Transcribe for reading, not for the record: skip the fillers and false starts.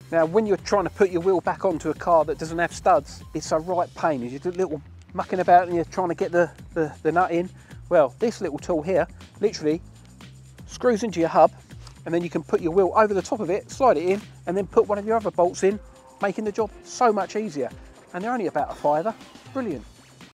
Now, when you're trying to put your wheel back onto a car that doesn't have studs, it's a right pain. As you do a little mucking about and you're trying to get the nut in. Well, this little tool here literally screws into your hub, and then you can put your wheel over the top of it, slide it in, and then put one of your other bolts in, making the job so much easier. And they're only about a £5. Brilliant.